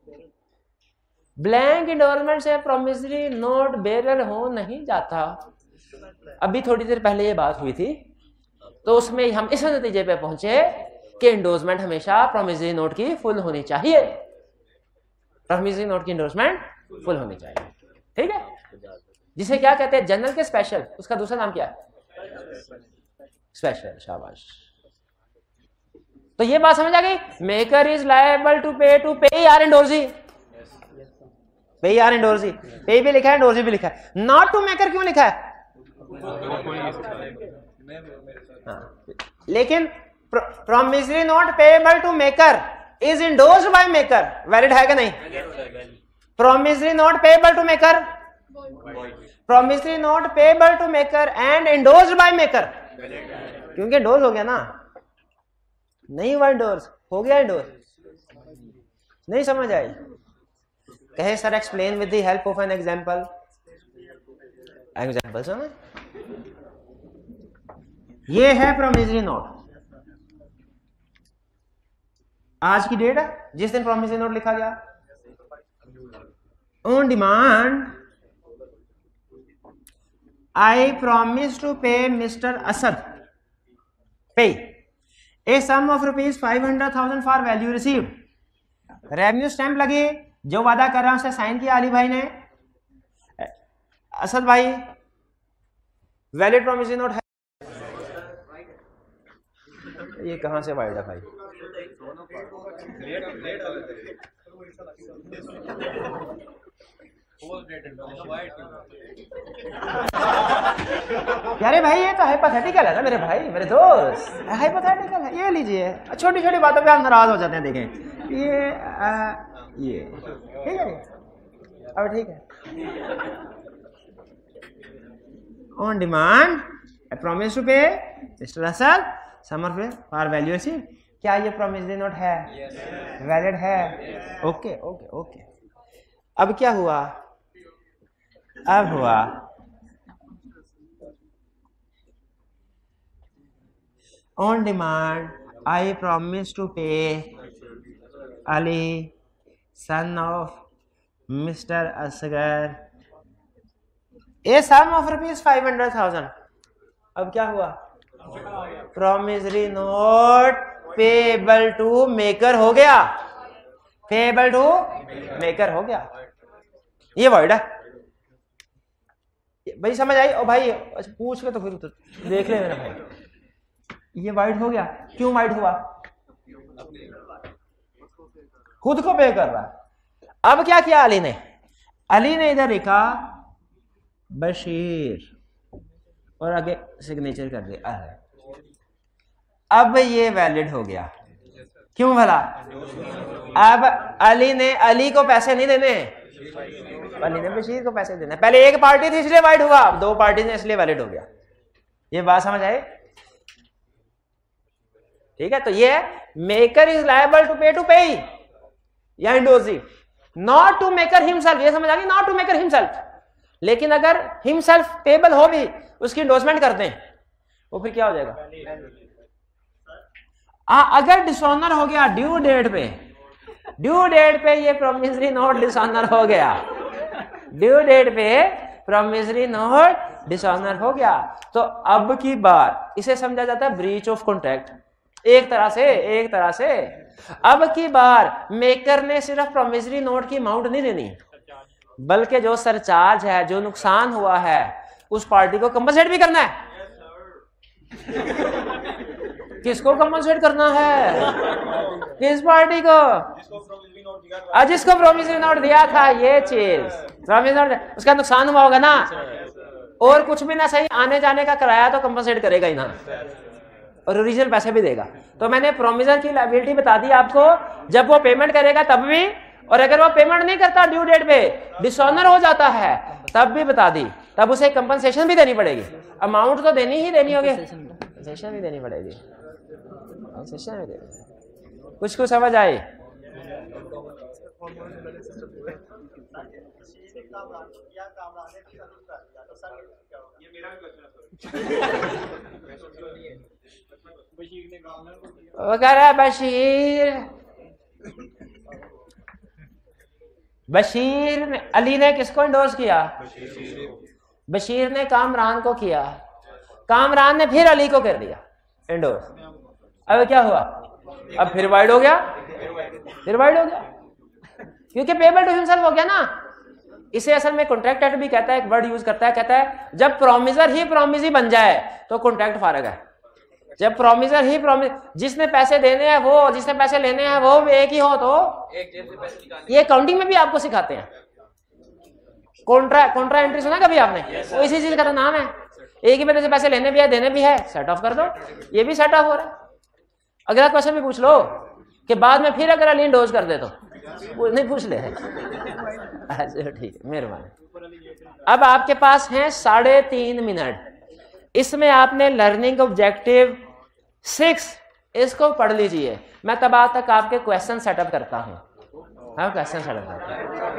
ब्लैंक इंडोर्समेंट से प्रोमिसरी नोट बेरर हो नहीं जाता। अभी थोड़ी देर पहले ये बात हुई थी, तो उसमें हम इस नतीजे पे पहुंचे कि इंडोर्समेंट हमेशा प्रोमिसरी नोट की फुल होनी चाहिए, प्रोमिसरी नोट की इंडोर्समेंट फुल होनी चाहिए। ठीक है, जिसे क्या कहते हैं जनरल के स्पेशल, उसका दूसरा नाम क्या है स्पेशल। शाबाश। तो ये बात समझ आ गई, maker is liable to pay to pay or endorsee, pay or endorsee, pay भी लिखा है एंडोर्सी भी लिखा है, नॉट टू मेकर क्यों लिखा है? हाँ। लेकिन promissory note payable to maker is endorsed by maker, valid है कि नहीं? Promissory note payable to maker, promissory note payable to maker and endorsed by maker, क्योंकि इंडोर्स हो गया ना, नहीं हुआ इंडोर्स, हो गया इंडोर्स। नहीं समझ आई? कहे sir explain with the help of an example. Example समझ, ये है प्रोमिसरी नोट, आज की डेट है जिस दिन प्रोमिसरी नोट लिखा गया। On demand I promise to pay Mister Asad pay a sum of rupees five hundred thousand for value received. Revenue stamp लगी, जो वादा कर रहा हूं उसे साइन किया अली भाई ने, असद भाई वैलिड प्रोमिसरी नोट है। ये कहां से वाइड है भाई? यारे भाई ये तो हाइपोथेटिकल है ना मेरे भाई, मेरे दोस्त, हाइपोथेटिकल है। ये लीजिए, छोटी छोटी बातों पे आप नाराज हो जाते हैं। देखें ये आ, ये ठीक है, अब ठीक है। On demand I promise to pay Mister Asad समर पे फॉर वैल्यू रिसीव्ड। क्या ये प्रोमिसरी नोट है? Valid yes. है? Okay okay okay. अब क्या हुआ? अब हुआ on demand I promise to pay Ali son of Mister Asghar a sum of rupees five hundred thousand. अब क्या हुआ? Promissory note payable to maker हो गया, पेएबल टू मेकर हो गया। ये वर्ड है भाई, समझ आई? ओ भाई अच्छा पूछ के तो फिर तो देख ले मेरा भाई, ये वाइड हो गया। क्यों वाइड हुआ? खुद को पे कर रहा है। अब क्या किया अली ने? अली ने इधर लिखा बशीर और आगे सिग्नेचर कर दिया। अब ये वैलिड हो गया। क्यों भला? अब अली ने अली को पैसे नहीं देने, अली ने बशीर को पैसे देने। पहले एक पार्टी थी इसलिए वैलिड हुआ, अब दो पार्टी ने इसलिए वैलिड हो गया। ये बात समझ आई? ठीक है, तो ये maker is liable to pay to pay या endorsee, not to maker himself. ये समझ आ गई? Not to maker himself. लेकिन अगर हिमसेल्फ पेबल हो भी, उसकी इंडोर्समेंट करते हैं, वो फिर क्या हो जाएगा? आ, अगर डिसऑनर हो गया ड्यू डेट पे, ड्यू डेट पे ये प्रोमिसरी नोट डिसऑनर हो गया, ड्यू डेट पे प्रोमिसरी नोट डिसऑनर हो गया, तो अब की बार इसे समझा जाता है ब्रीच ऑफ कॉन्ट्रैक्ट। एक तरह से एक तरह से अब की बार मेकर ने सिर्फ प्रोमिसरी नोट की अमाउंट नहीं देनी, बल्कि जो सरचार्ज है, जो नुकसान हुआ है, उस पार्टी को कंपनसेट भी करना है। किसको कंपनसेट करना है? किस पार्टी को? जिसको प्रोमिसरी नोट दिया था। ये चीज प्रोमिसरी नोट, उसका नुकसान हुआ होगा ना, और कुछ भी ना सही, आने जाने का किराया तो कंपनसेट करेगा ही ना, और ओरिजिनल पैसे भी देगा। तो मैंने प्रोमिसर की लायबिलिटी बता दी आपको, जब वो पेमेंट करेगा तब भी, और अगर वो पेमेंट नहीं करता ड्यू डेट पे, डिसऑनर हो जाता है, तब भी बता दी। तब उसे कंपनसेशन भी देनी पड़ेगी, अमाउंट तो देनी ही देनी होगी, कंपनसेशन भी देनी पड़ेगी, कंपनसेशन भी देनी। कुछ कुछ समझ आए? वो कह रहा है बशीर, बशीर ने, अली ने किसको इंडोर्स किया? बशीर ने कामरान को किया, कामरान ने फिर अली को कर दिया इंडोर्स। अब क्या हुआ? अब फिर वाइड हो गया, फिर वाइड हो गया क्योंकि पेबल टू हिमसेल्फ हो गया ना। इसे असल में कॉन्ट्रैक्ट एक्ट भी कहता है, एक वर्ड यूज करता है, कहता है जब प्रोमिसर ही प्रोमिसी बन जाए तो कॉन्ट्रैक्ट फारग है। जब प्रोमिसर ही प्रोमिस, जिसने पैसे देने हैं वो, जिसने पैसे लेने हैं वो एक ही हो, तो ये अकाउंटिंग में भी आपको सिखाते हैं। कॉन्ट्रा कॉन्ट्रा एंट्री सुना कभी आपने? वो इसी चीज का तो नाम है। एक ही बंदे से पैसे लेने भी है, देने भी है, सेट ऑफ कर दो, ये भी सेट ऑफ हो रहा है। अगला क्वेश्चन भी पूछ लो कि बाद में फिर अगर अली डोज कर दे तो नहीं पूछ ले। अच्छा ठीक है, मेहरबानी। अब आपके पास है साढ़े तीन मिनट, इसमें आपने लर्निंग ऑब्जेक्टिव सिक्स इसको पढ़ लीजिए। मैं तब आज तक आपके क्वेश्चन सेटअप करता हूं। हाँ क्वेश्चन सेटअप करता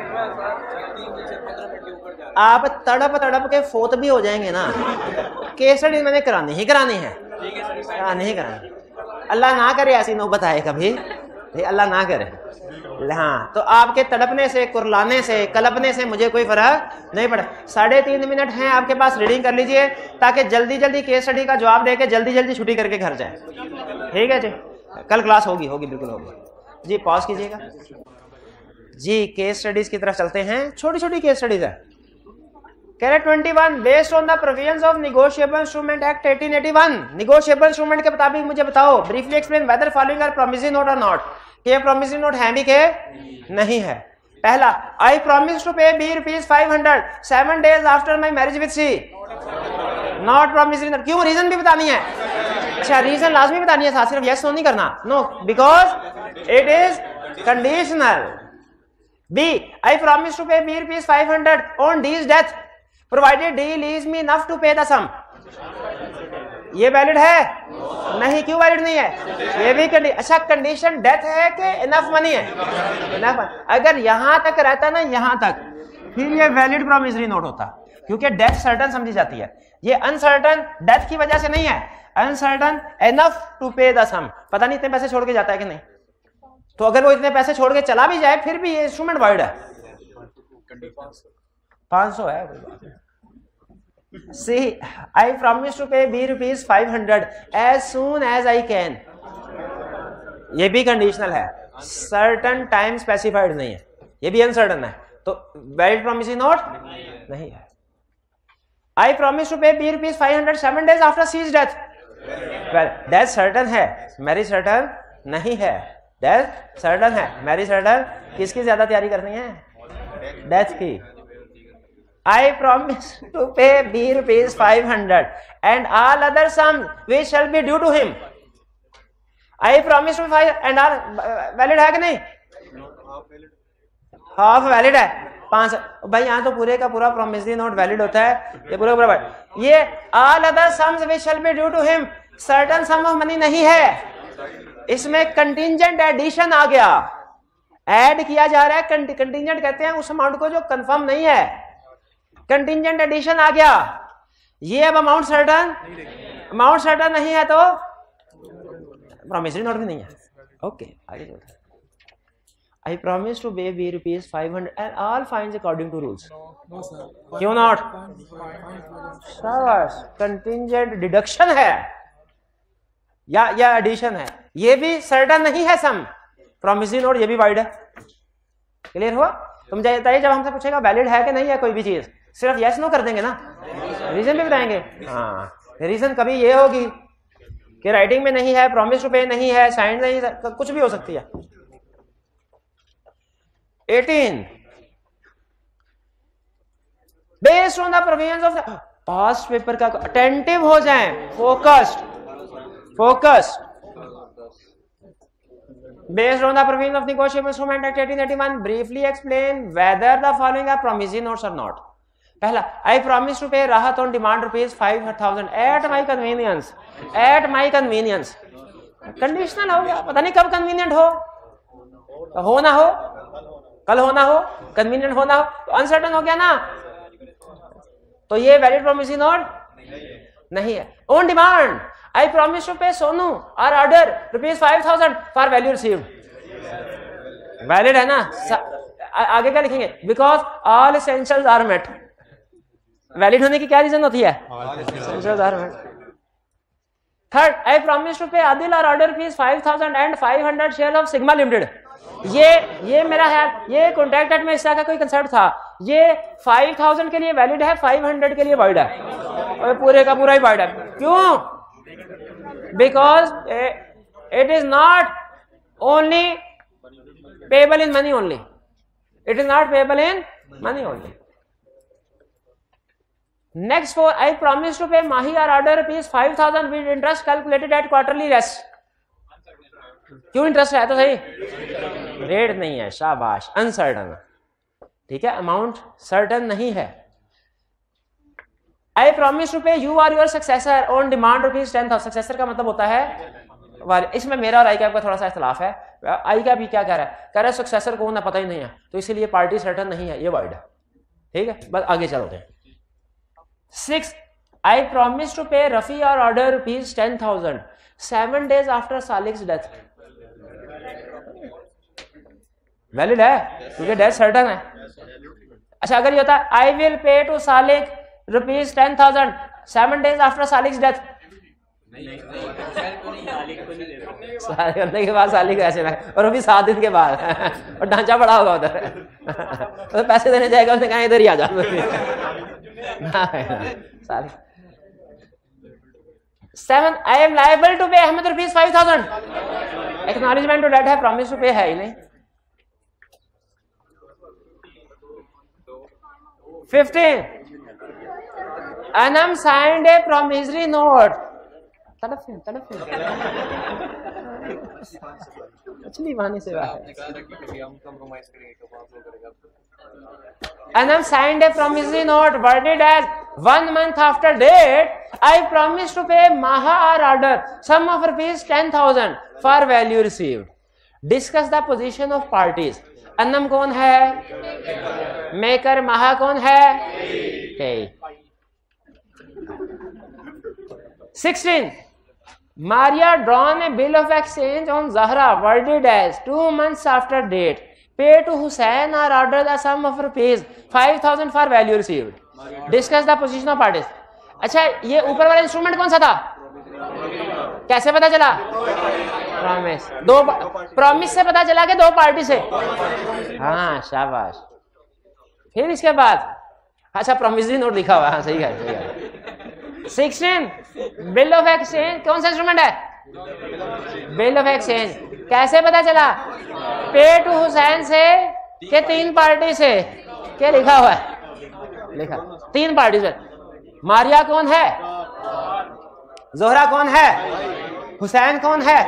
हूं। आप तड़प तड़प के फोत भी हो जाएंगे ना। केस स्टडी मैंने करानी ही करानी है, करानी ही करानी। अल्लाह ना करे ऐसी नौबत आए कभी, अल्लाह ना करे। हाँ तो आपके तड़पने से, कुरलाने से, कलपने से मुझे कोई फर्क नहीं पड़ा। साढ़े तीन मिनट हैं आपके पास, रीडिंग कर लीजिए ताकि जल्दी जल्दी केस स्टडी का जवाब देके जल्दी जल्दी छुट्टी करके घर जाए। ठीक है जी, कल क्लास होगी होगी बिल्कुल होगी जी। पॉज कीजिएगा जी। केस स्टडीज की तरफ चलते हैं। छोटी छोटी केस स्टडीज है। कह रहे twenty one, based on the provisions of negotiable instrument act eighteen eighty one, negotiable instrument के मुताबिक मुझे बताओ, briefly explain whether following are promissory note और नॉट। कि प्रोमिसरी नोट है भी के नहीं है। पहला, I promise to pay B rupees five hundred seven days after my marriage with C, not promissory note. क्यों? रीजन भी बतानी है। अच्छा रीजन लाजमी बतानी है, साथ सिर्फ यस नो नहीं करना। No, because it is conditional. B, I promise to pay B rupees five hundred on D's death provided D leaves me enough to pay the sum. ये वैलिड है? नहीं। क्यों वैलिड नहीं है? ये भी कंडीशन। अच्छा कंडीशन डेथ है कि इनफ मनी है? इनफ। अगर यहां तक रहता ना, यहां तक, फिर ये वैलिड प्रॉमिसरी नोट होता, क्योंकि डेथ सर्टन समझी जाती है। ये अनसर्टन डेथ की वजह से नहीं है, uncertain enough to pay the sum. पता नहीं इतने पैसे छोड़ के जाता है कि नहीं। तो अगर वो इतने पैसे छोड़ के चला भी जाए फिर भी ये इंस्ट्रूमेंट वाइड है। पांच सौ है। See, I promise to pay B rupees five hundred as soon as I can. ये भी कंडीशनल है, सर्टन टाइम स्पेसिफाइड नहीं है, ये भी अनसर्टन है, तो वैलिड प्रॉमिसरी नोट नहीं है। I promise to pay B rupees five hundred seven days after C's death. Well, death certain है, मैरिज सर्टन नहीं है। डेथ सर्टन है, मैरिज सर्टन। किसकी ज्यादा तैयारी करनी है? डेथ की। I promise to pay B rupees five hundred and all other sums which shall be due to him. I promise to five and all valid है कि नहीं? हाफ वैलिड है। पांच भाई यहाँ तो पूरे का पूरा promissory note वैलिड होता है। ये पूरा पूरा ये all other sums which shall be due to him, certain sum of money नहीं है। इसमें contingent addition आ गया, ऐड किया जा रहा है। contingent कहते हैं उस अमाउंट को जो कंफर्म नहीं है। कंटिजेंट एडिशन आ गया। ये अब अमाउंट सर्टन, अमाउंट सर्टन नहीं है तो प्रॉमिसरी नोट भी नहीं है। ओके आगे चलते हैं। I promise to pay B rupees five hundred and all fines according to rules. क्यों नॉट? शाबाश, कंटिजेंट डिडक्शन है या या एडिशन है, ये भी सर्टन नहीं है सम। प्रॉमिसरी नोट ये भी वाइड है। क्लियर हुआ? तुम बताइए जब हमसे पूछेगा वैलिड है कि नहीं है कोई भी चीज, सिर्फ यस नो कर देंगे ना, रीजन भी बताएंगे। हाँ रीजन कभी ये होगी कि राइटिंग में नहीं है, प्रॉमिस टू पे नहीं है, साइन नहीं है, कुछ भी हो सकती है। Eighteen, based on the provisions of the past paper का अटेंटिव हो जाएं, focused focused Based on the provisions of Negotiable Instrument Act eighteen eighty-one, briefly explain whether the following are promissory notes or not. पहला, I promise to pay राहत on demand rupees five thousand at my convenience. At my convenience. Conditional हो गया, पता नहीं कब convenient हो, हो ना हो, कल हो ना हो, convenient हो ना हो, तो uncertain हो गया ना, तो ये valid promissory note नहीं है। On demand, I promise to pay Sonu or order rupees five thousand for value received. Valid है ना? आगे क्या लिखेंगे? Because all essentials are met. Valid होने की क्या रीजन होती है? Third, I promise to pay Adil or order fees five thousand and five hundred share of Sigma Limited. ये ये मेरा है, ये कॉन्ट्रैक्ट एक्ट में इस तरह का कोई कंसेप्ट था। ये फाइव थाउजेंड के लिए वैलिड है, फाइव हंड्रेड के लिए वॉइड है, और पूरे का पूरा ही वॉइड है। क्यों? Because it is not only payable in money only, it is not payable in money only. Next four, I promise to pay Mahi or order rupees five thousand with interest calculated at quarterly rest. क्यों interest है? तो सही rate नहीं है, शाबाश, uncertain, ठीक है, amount certain नहीं है। I promise to pay you or your successor on demand rupees ten thousand। Successor का मतलब होता है, इसमें मेरा और आई कैप का थोड़ा सा इख्तलाफ है। आई कैप भी क्या कह रहा है? कह रहा है सक्सेसर कौन है पता ही नहीं है, तो इसीलिए पार्टी सर्टन नहीं है, ये वर्ड है, ठीक है। बस आगे चलते हैं। Six, I promise to pay Rafi or order rupees ten thousand seven days after Salik's death। Valid है क्योंकि डेथ सर्टन है। अच्छा, अगर ये होता है I will pay to Salik rupees ten thousand seven days after Salik's death, साल करने के बाद सालिक ऐसे ना, और अभी सात दिन के बाद और ढांचा पड़ा होगा उधर तो पैसे देने जाएगा, उसने कहा इधर ही आ जा। Seven, I am liable to pay Ahmad rupees five thousand. Acknowledgement to debt है, प्रॉमिस टू पे है ही नहीं। Fifteen, Anam signed a promissory note. तड़प है, तड़प है। मछली पानी से बात है। Anam signed a promissory note worded as one month after date, I promise to pay Maha or order sum of rupees ten thousand for value received. Discuss the position of parties. Anam कौन है? Maker Maha कौन है? Okay. Sixteen. Maria drawn a bill of exchange on Zahra worded as two months after date. Pay to Hussain or order the sum of rupees five thousand for value received. Discuss the position of parties. अच्छा, ये ऊपर वाला instrument कौन सा था? कैसे पता चला? प्रॉमिस। दो प्रॉमिस से पता चला कि दो पार्टी से। हाँ, शाबाश। फिर इसके बाद अच्छा प्रॉमिसरी नोट लिखा हुआ, हाँ सही है, सही है। सिक्सटीन, बिल ऑफ एक्सचेंज कौन सा इंस्ट्रूमेंट है? Bill of exchange. कैसे पता चला? पे टू हुसैन से के तीन पार्टी से, क्या लिखा हुआ है? लिखा तीन पार्टी से। मारिया कौन है? जोहरा कौन है? हुसैन कौन है?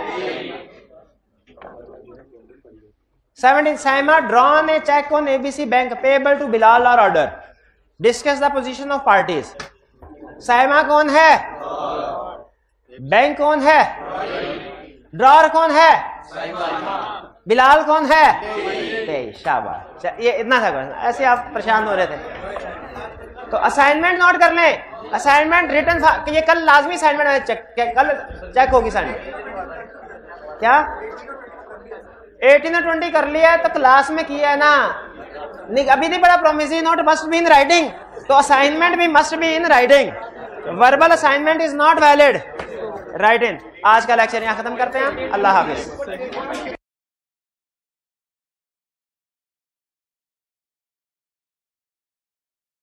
Seventeen, Saima drawn a cheque on ABC bank payable to Bilal or order. Discuss the position of parties. Saima कौन है? बैंक कौन है? ड्रॉर कौन है? बिलाल कौन है? शाबाश, ये इतना था, ऐसे आप परेशान हो रहे थे। तो असाइनमेंट नोट कर लें। असाइनमेंट रिटन, ये कल लाजमी असाइनमेंट चेक, कल चेक होगी असाइनमेंट। क्या एटीन और ट्वेंटी कर लिया है तो क्लास में किया है ना, अभी नहीं पढ़ा। Promissory note must be in writing, तो असाइनमेंट भी must be in writing. Verbal assignment is not valid, right in. आज का लेक्चर यहाँ खत्म करते हैं। अल्लाह हाफिज।